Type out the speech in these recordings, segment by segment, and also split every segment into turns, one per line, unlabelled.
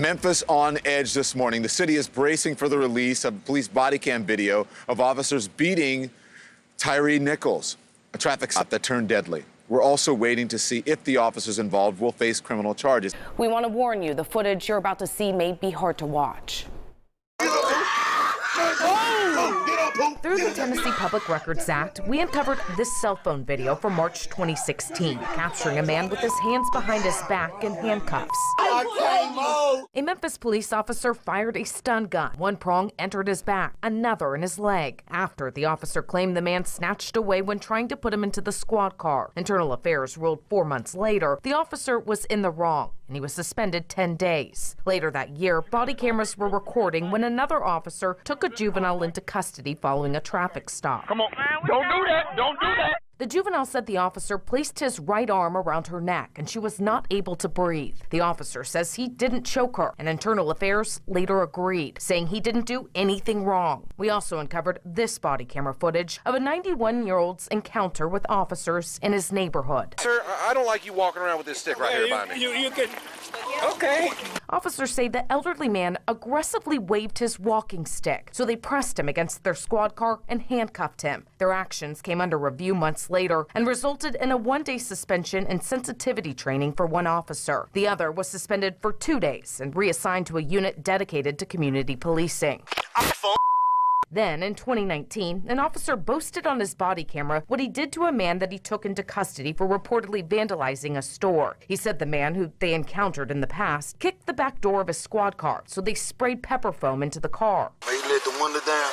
Memphis on edge this morning. The city is bracing for the release of police body cam video of officers beating Tyre Nichols, a traffic stop that turned deadly. We're also waiting to see if the officers involved will face criminal charges.
We want to warn you, the footage you're about to see may be hard to watch.
Through the Tennessee Public Records Act, we uncovered this cell phone video from March 2016, capturing a man with his hands behind his back and handcuffs. A Memphis police officer fired a stun gun. One prong entered his back, another in his leg. After, the officer claimed the man snatched away when trying to put him into the squad car. Internal Affairs ruled 4 months later the officer was in the wrong, and he was suspended 10 days. Later that year, body cameras were recording when another officer took a juvenile into custody following a traffic stop.
Come on, don't do that, don't do that.
The juvenile said the officer placed his right arm around her neck and she was not able to breathe. The officer says he didn't choke her, and Internal Affairs later agreed, saying he didn't do anything wrong. We also uncovered this body camera footage of a 91-year-old's encounter with officers in his neighborhood.
Sir, I don't like you walking around with this stick right here by me. You can... Okay.
Officers say the elderly man aggressively waved his walking stick, so they pressed him against their squad car and handcuffed him. Their actions came under review months later and resulted in a one-day suspension and sensitivity training for one officer. The other was suspended for 2 days and reassigned to a unit dedicated to community policing. Then, in 2019, an officer boasted on his body camera what he did to a man that he took into custody for reportedly vandalizing a store. He said the man, who they encountered in the past, kicked the back door of his squad car, so they sprayed pepper foam into the car.
They let the window down.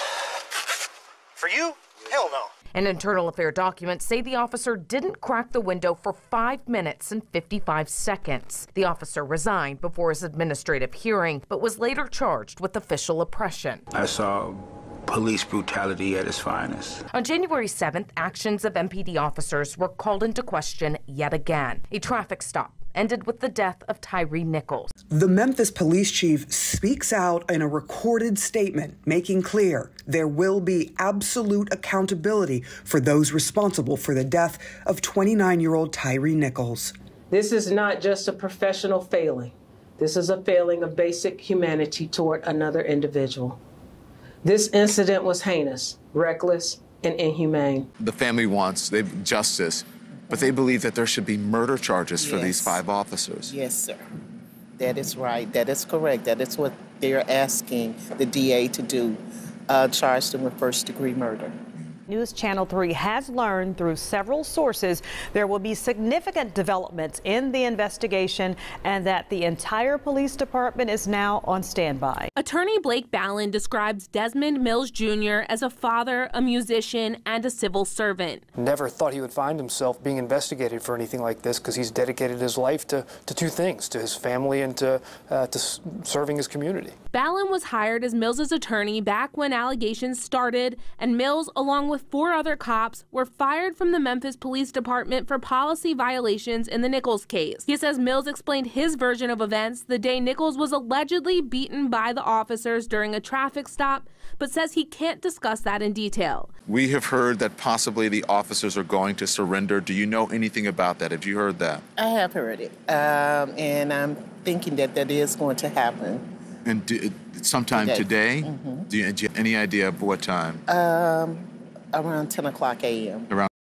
For you? Hell no.
And Internal Affairs documents say the officer didn't crack the window for 5 minutes and 55 seconds. The officer resigned before his administrative hearing, but was later charged with official oppression.
I saw police brutality at its finest.
On January 7th, actions of MPD officers were called into question yet again. A traffic stop ended with the death of Tyre Nichols.
The Memphis police chief speaks out in a recorded statement, making clear there will be absolute accountability for those responsible for the death of 29-year-old Tyre Nichols.
This is not just a professional failing. This is a failing of basic humanity toward another individual. This incident was heinous, reckless, and inhumane.
The family wants justice, but they believe that there should be murder charges for these 5 officers.
Yes, sir. That is right. That is correct. That is what they're asking the DA to do, charge them with first-degree murder.
News Channel 3 has learned through several sources there will be significant developments in the investigation and that the entire police department is now on standby.
Attorney Blake Ballin describes Desmond Mills Jr. as a father, a musician, and a civil servant.
Never thought he would find himself being investigated for anything like this because he's dedicated his life to 2 things, to his family and to serving his community.
Ballin was hired as Mills's attorney back when allegations started, and Mills, along with 4 other cops, were fired from the Memphis Police Department for policy violations in the Nichols case. He says Mills explained his version of events the day Nichols was allegedly beaten by the officers during a traffic stop, but says he can't discuss that in detail.
We have heard that possibly the officers are going to surrender. Do you know anything about that? Have you heard that?
I have heard it, and I'm thinking that that is going to happen.
And sometime today?
Mm-hmm.
Do you have any idea of what time?
Around 10 o'clock a.m.
Around